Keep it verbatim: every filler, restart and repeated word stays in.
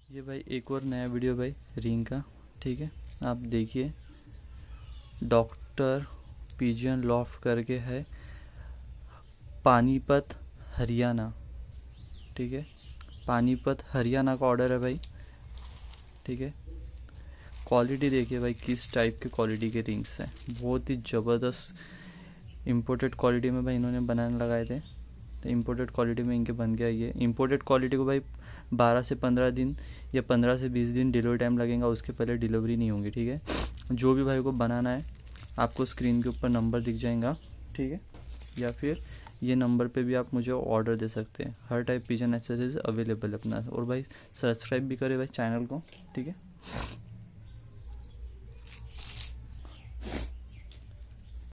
ये भाई एक और नया वीडियो भाई रिंग का, ठीक है। आप देखिए, डॉक्टर पिजन लॉफ्ट करके है, पानीपत हरियाणा, ठीक है। पानीपत हरियाणा का ऑर्डर है भाई, ठीक है। क्वालिटी देखिए भाई किस टाइप की क्वालिटी के रिंग्स हैं, बहुत ही ज़बरदस्त इम्पोर्टेड क्वालिटी में भाई इन्होंने बनाने लगाए थे। तो इम्पोर्टेड क्वालिटी में इनके बन गया ये। इम्पोर्टेड क्वालिटी को भाई बारह से पंद्रह दिन या पंद्रह से बीस दिन डिलीवरी टाइम लगेगा, उसके पहले डिलीवरी नहीं होगी, ठीक है। जो भी भाई को बनाना है आपको स्क्रीन के ऊपर नंबर दिख जाएगा, ठीक है, या फिर ये नंबर पे भी आप मुझे ऑर्डर दे सकते हैं। हर टाइप पिजन एक्सेसरीज अवेलेबल अपना। और भाई सब्सक्राइब भी करें भाई चैनल को, ठीक है।